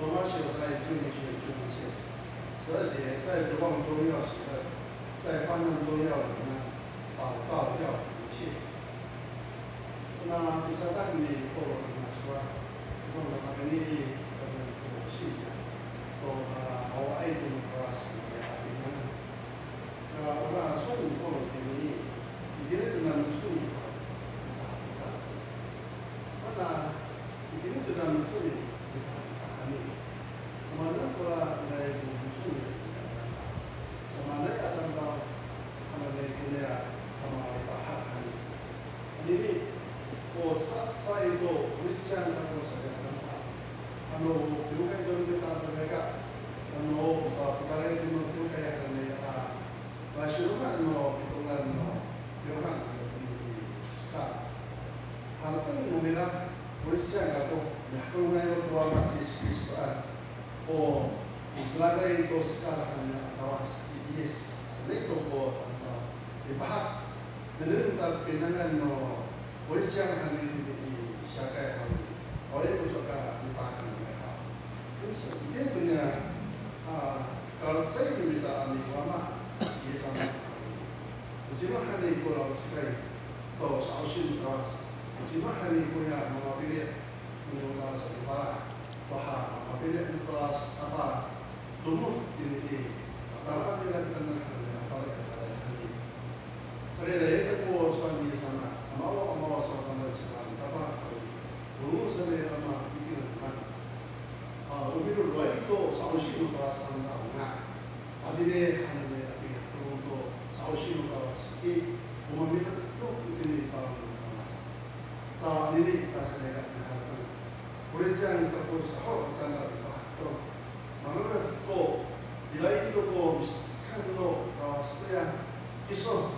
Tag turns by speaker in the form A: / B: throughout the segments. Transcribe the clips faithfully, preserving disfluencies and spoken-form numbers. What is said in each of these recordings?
A: 罗马修在旧约学中写，十二节在指望中要喜乐，在患难中要忍耐，祷告要不切。那第三章里头他说，那么他们的呃信仰，都啊我爱的话是啊你们，那我那顺风的你，你觉得能顺风？那你觉得能顺？Mana pula dari buku sama ada tentang sama dari kuliah sama bahan ini oh saya itu Christian atau saya tentang kalau bukan dari kita mereka kalau usaha perkara itu mungkin kayak ini ah masyarakat no itu kan no jangan sekarang hal itu mungkin Christian atau ya kalau mereka dua macam Islam o Israel itu sekarang kawas yes itu ko dibahas dengan tak pinangan no boleh jangan ini di syakai oleh itu juga dibahas mereka terus dia punya kalau saya minta ambil lama dia sama cuma hari kalau sekali to sausin kawas cuma hari punya mengambil mengambil sebuah bahwa apabila kelas apa tumbuh ini apa bila kita nak apa kata ini saya dah cakap soal ini sana mau mau soal mana sekarang apa dulu saya ama bikin kan ah ubi dulu itu sausi itu kelas anda enggak adile hanya tapi untuk sausi itu kelas ini umumnya itu ini kalau kelas tak ini kita sedang boleh jangan terus sahur karena itu, mana tu, bila itu tu kan tu setelah kisah,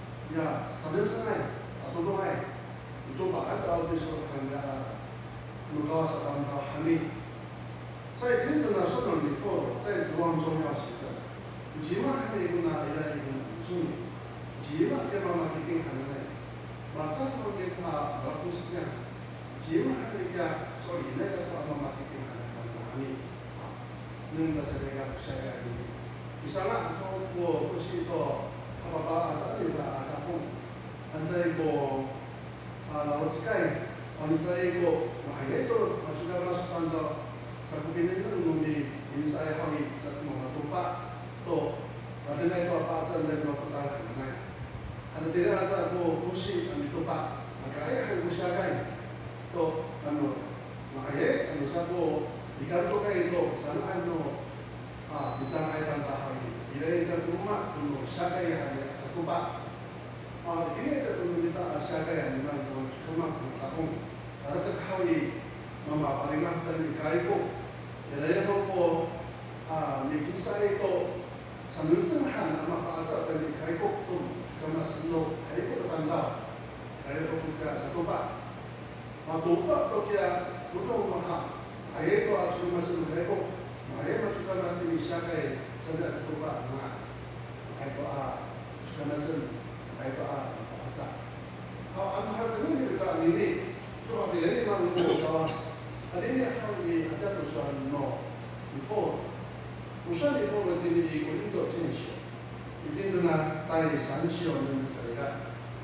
A: ya sambil senai atau doai, itu bahkan kalau kisah kerana muka sedang tahani, saya ini tu nasi orang itu, saya jual jual sih, jiwa kan itu nak ada itu sunyi, jiwa kita nak kita kerana, macam tu kita berpuasnya, jiwa kita所以那个时候嘛，一定很很难的啊。那个是那个下个的，第三个，通过不是说他爸爸啊，这里的啊，他讲，按这一个啊，老几个，按这一个，那也都，我觉得那是按照，上边的那种的，人才方面，这么个多把，都，那另外一个把这那个不大很难，按第二个不不是按多把，那个还还不下个，都按照。Makanya, kalau satu di kantor kayak itu, sana ada, ah, bisa ada tambah lagi. Bila itu rumah, dulu siapa yang ada satu bak, ah, ini itu dulu kita siapa yang memang rumah kampung, ada terkawin, mama paling mahal di kayu, jadi itu ko, ah, di kisah itu sambil senang, mama ada di kayu tu, karena selalu kayu itu tambah, kayu itu juga satu bak, ah, dua bak tu kia Betul mahal. Ayat itu asal masuk mereka. Ayat masuk dalam nanti misalnya saja satu bak mahal. Ayat itu ah sudah masuk. Ayat itu ah apa? Kalau anda ini kita ini, tu apa ini mahu kawas. Ada ini akan di ada tujuan no. Impor. Usaha impor ini di Korinto jenis. Ini dengan tadi sanksi orang saya.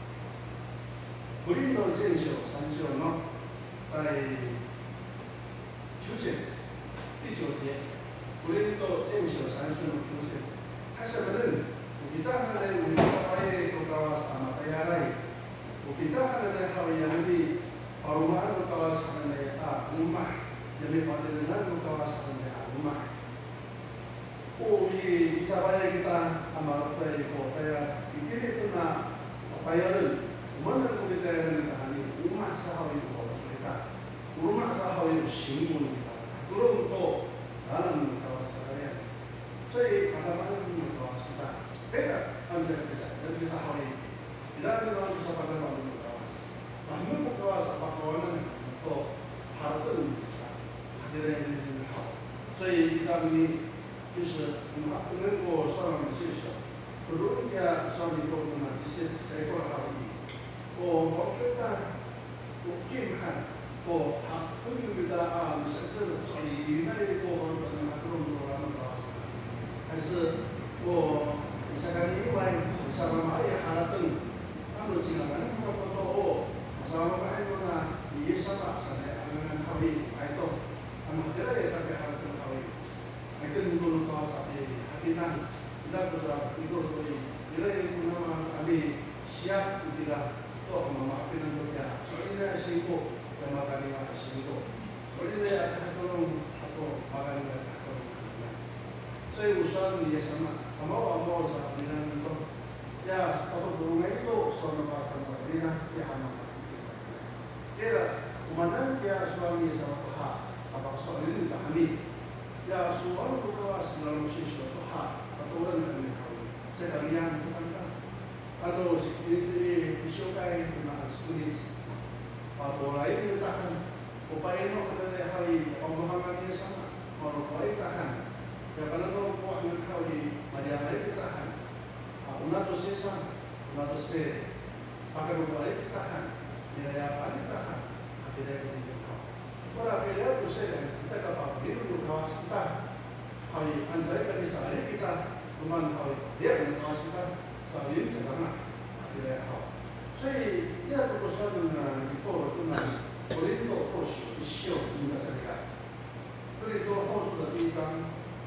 A: Korinto jenis sanksi no. Tadi九节，第九节，古人都坚守三顺的九节。还是个人，其他的人为了把耶国家什么不要来，其他的人好像的，把我们国家什么的啊，五马，也没把这人国家什么的啊，五马。哦，伊其他把耶kita amal在一个大家，一个人那把耶人，我们的国家人的哈，五马是好一个国家。rumah sahau yang singgung kita, belum tu dalam kawasan kita. Jadi ada mana pun kawasan kita, beda antara kita. Jadi kita hari tidak ada orang bisa pada dalam kawasan. Namun kawasan apa kawasan itu harus kita ada yang hal. Jadi kita ini就是能够上这些，不论dia上一个呢，这些这个好的，我我觉得我健康。 哦，他根据的啊，甚至所以原来的个是我下个礼拜下班嘛也还要等，他们经常反正他们说哦，上班还有呢，你上班上来俺们考虑还多，俺们后来也上班还更考虑，还更多多啥的还给咱，那不是一个所以，原来有那么俺们想这个做什么嘛，非常多的，所以呢辛苦，在马干里嘛辛苦，所以呢他都他都马干里面他都。所以我说你什么，他们往往是别人说，呀，他说不没有说的话，他们别人也还蛮。第二，我们那边说你什么不好，他把说的你打你，呀，说完不好是那种是说不好，他都认为你好，这个样子看看，他都是你你修改那是不的，啊，过来一个咋看，我把一弄这个还有我们方面的什么，我可以咋看。ya kalau kau buat dengan kau di macam lain kita tahan. Aku nak tu sesa, nak tu se, pakai buku lain kita tahan. Dia yang apa kita tahan, kita yang ini kau. Kalau kita tu se, kita kau beli dulu kawas kita, kau anjay kali sehari kita, cuman kau dia dengan kawas kita, sehari ini jangan, kita yang kau. 所以第二个不说呢，以后就呢，我们做后续不需要应该这个，所以做后续的第一章。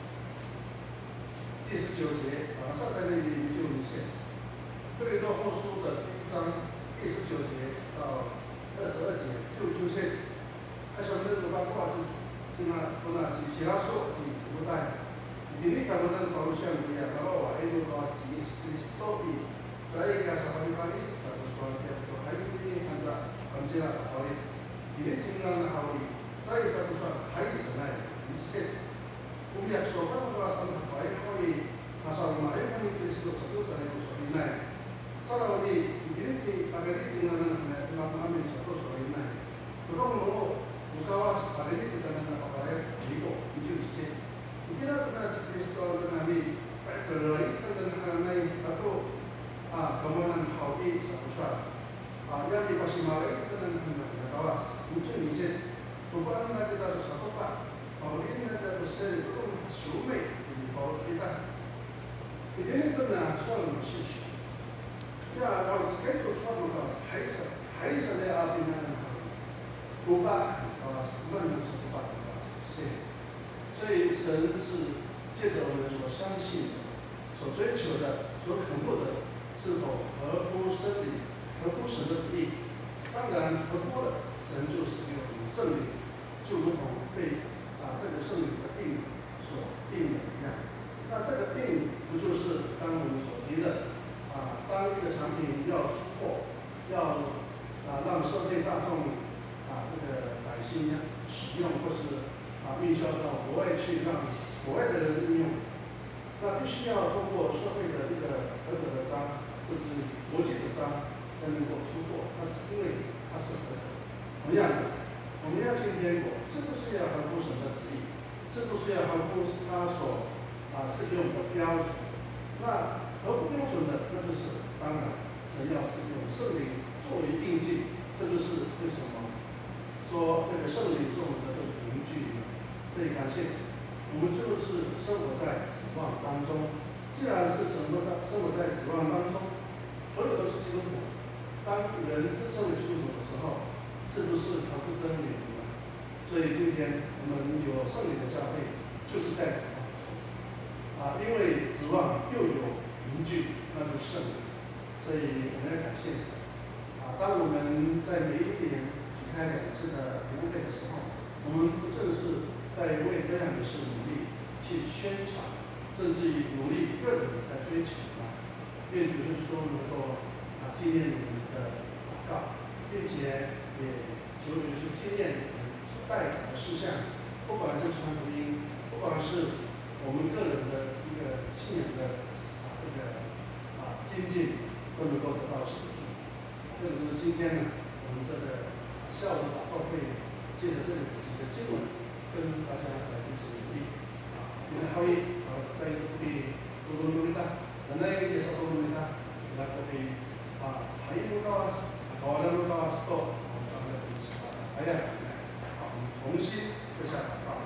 A: 第十九节，啊，上面那里就一切。这里做后书的第一章第十九节到二十二节就出现，还什么那个八卦就就那从那其他说你不带，你你干嘛那个保险不一样？然后我还有个几几多笔，再一个什么地方的，咱们说的都还有一看着很其他的好的，你的经验的好的，再一个不算还有什么呢？一些。우리 약속하는 것은 과연 거의 가서 말에 하는 그리스도 적도사의 소리나 사람이 이렇게 아베리 증언하는 하나님 하면서 또 소리나 그런 뭐 누가와 아베리 뜻하는 바에 그리고 이주 이제 이게라도 그리스도는 하나님이 빨리 있다는 하나님의 바로 아 경험한 하오이 사고사 아 야미 다시 말에 있다는 하나님의 나와 이주 이제 두 번은 나기다 사고파 우리는 또 세를 조금 수매 보다. 이제는 그나 수업을 시시. 야, 나 계속 수업을 가서 하이서 하이서 내 앞에는 도박 어 그거는 도박 세. 所以神是借着我们所相信、所追求的、所渴慕的，是否合乎真理、合乎神的旨意？当然合乎了，神就使用我们圣灵，就如同被。啊，这个圣灵的定所定的一样，那这个定不就是刚我们所提的啊？当一个产品要出货，要啊让社会大众啊这个百姓使用，或是啊运销到国外去，让国外的人应用，那必须要通过社会的一个合格的章，甚至国际的章才能够出货。那是因为它是合格。同样的。我们要进天国，是不是要合乎神的旨意？是不是要合乎他所啊适用的标准？那合乎标准的，那就是当然，神要是用圣灵作为印记，这就是为什么说这个圣灵是我们的这个凭据。所以感谢主，我们就是生活在指望当中。既然是生活在生活在指望当中，所有都是基督徒。当人自称为基督徒的时候，是不是合乎真理呢？所以今天我们有圣灵的教会，就是在指望啊，因为指望又有凭据，那就是圣灵。所以我们要感谢神啊！当我们在每一年举开两次的服务会的时候，我们不正是在为这样的事努力去宣传，甚至于努力个人来追求吗？愿主耶稣都能够啊纪念你们的祷告，并且。也求主是纪念我们所代表的事项，不管是传福音，不管是我们个人的一个信仰的啊这个啊精进，都能够得到协助。这个就是今天呢，我们这个下午祷告会借着这里几个经文，跟大家来彼此鼓励啊。因为好意啊，在一个比多多努力的，本来也是多努力的，那个比啊还有个搞了个多。哎呀，好，我们重新这下祷告。